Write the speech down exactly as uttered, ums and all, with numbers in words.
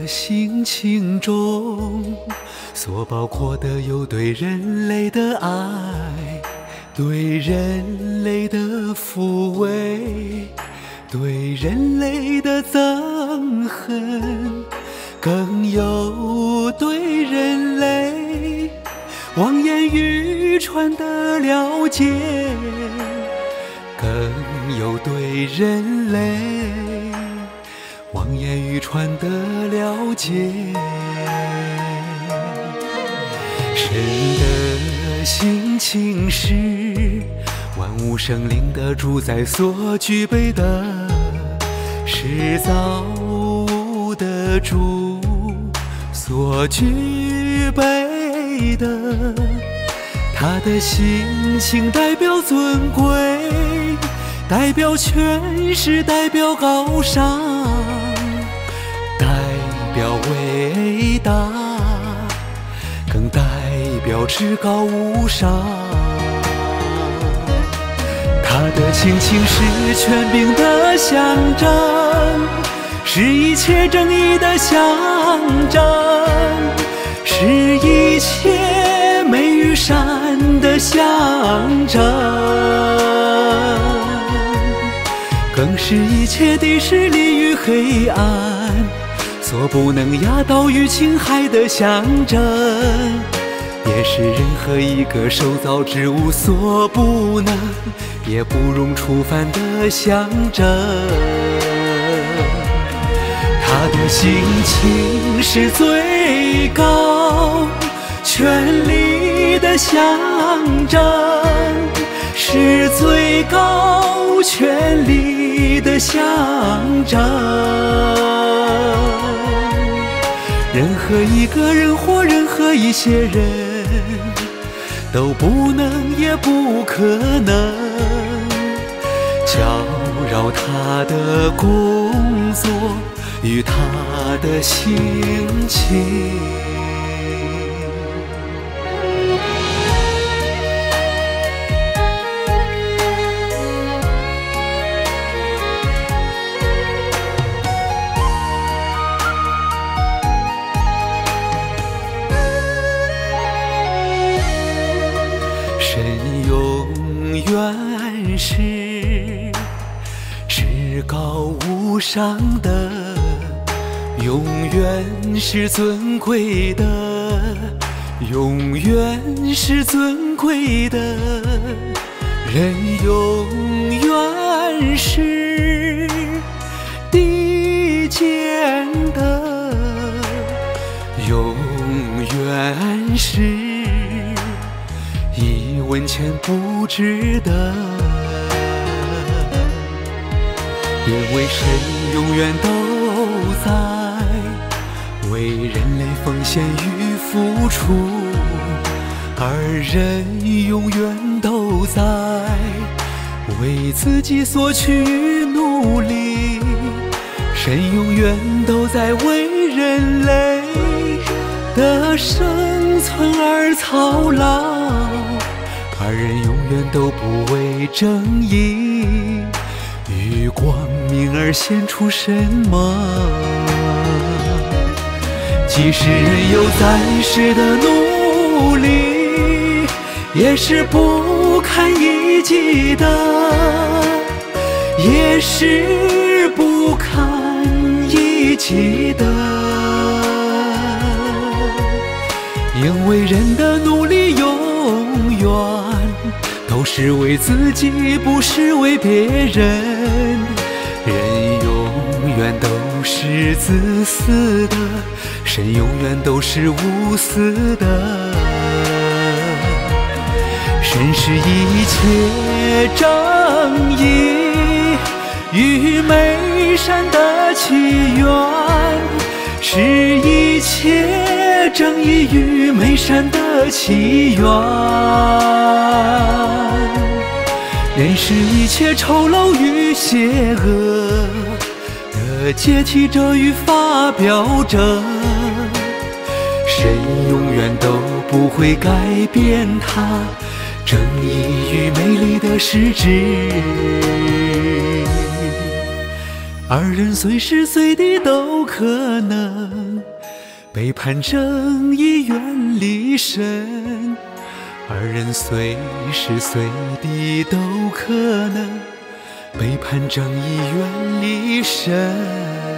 心情中，所包括的有对人类的爱，对人类的抚慰，对人类的憎恨，更有对人类妄言愚传的了解，更有对人类妄言愚传的了解。神的心情是万物生灵的主宰所具备的，是造物的主所具备的。他的心情代表尊贵，代表权势，代表高尚，代表伟大，更代表至高无上。他的亲情是权柄的象征，是一切正义的象征，是一切美与善的象征，更是一切的势力与黑暗所不能压倒与侵害的象征，也是任何一个受造之物所不能也不容触犯的象征。他的心情是最高权力的象征，是最高权力的象征。任何一个人或任何一些人都不能也不可能搅扰他的工作与他的心情。神永远是至高无上的，永远是尊贵的，永远是尊贵的。人永远是低贱的，永远是一文钱不值得，因为神永远都在为人类奉献与付出，而人永远都在为自己索取与努力。神永远都在为人类的生存而操劳，而人永远都不为正义与光明而献出什么。即使人有暂时的努力，也是不堪一击的，也是不堪一击的。因为人的努力永远都是为自己，不是为别人。人永远都是自私的，神永远都是无私的。神是一切正义与美善的起源，是一切正义与美善的起源。人是一切丑陋与邪恶的接替者与发表者，神永远都不会改变他正义与美丽的实质，而人随时随地都可能背叛正义远离神，二人随时随地都可能背叛正义远离神。